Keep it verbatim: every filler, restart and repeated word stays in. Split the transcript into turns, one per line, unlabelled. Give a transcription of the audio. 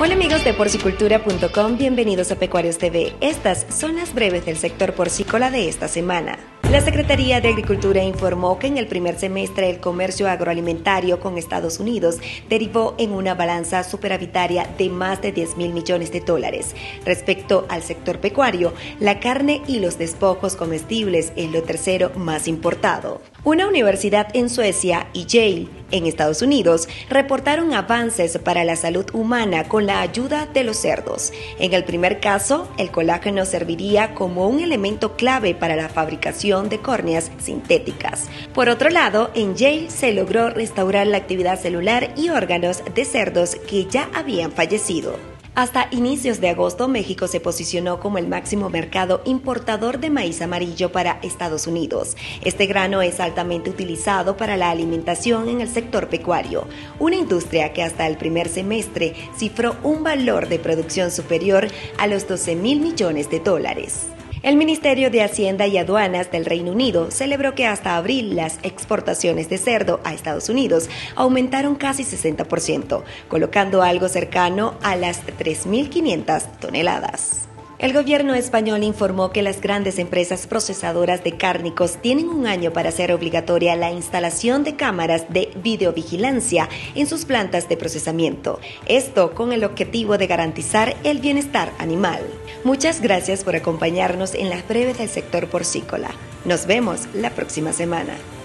Hola amigos de porcicultura punto com, bienvenidos a Pecuarios T V. Estas son las breves del sector porcícola de esta semana. La Secretaría de Agricultura informó que en el primer semestre el comercio agroalimentario con Estados Unidos derivó en una balanza superavitaria de más de diez mil millones de dólares. Respecto al sector pecuario, la carne y los despojos comestibles es lo tercero más importado. Una universidad en Suecia y Yale, en Estados Unidos, reportaron avances para la salud humana con la ayuda de los cerdos. En el primer caso, el colágeno serviría como un elemento clave para la fabricación de córneas sintéticas. Por otro lado, en Yale se logró restaurar la actividad celular y órganos de cerdos que ya habían fallecido. Hasta inicios de agosto, México se posicionó como el máximo mercado importador de maíz amarillo para Estados Unidos. Este grano es altamente utilizado para la alimentación en el sector pecuario, una industria que hasta el primer semestre cifró un valor de producción superior a los doce mil millones de dólares. El Ministerio de Hacienda y Aduanas del Reino Unido celebró que hasta abril las exportaciones de cerdo a Estados Unidos aumentaron casi sesenta por ciento, colocando algo cercano a las tres mil quinientas toneladas. El gobierno español informó que las grandes empresas procesadoras de cárnicos tienen un año para hacer obligatoria la instalación de cámaras de videovigilancia en sus plantas de procesamiento. Esto con el objetivo de garantizar el bienestar animal. Muchas gracias por acompañarnos en las breves del sector porcícola. Nos vemos la próxima semana.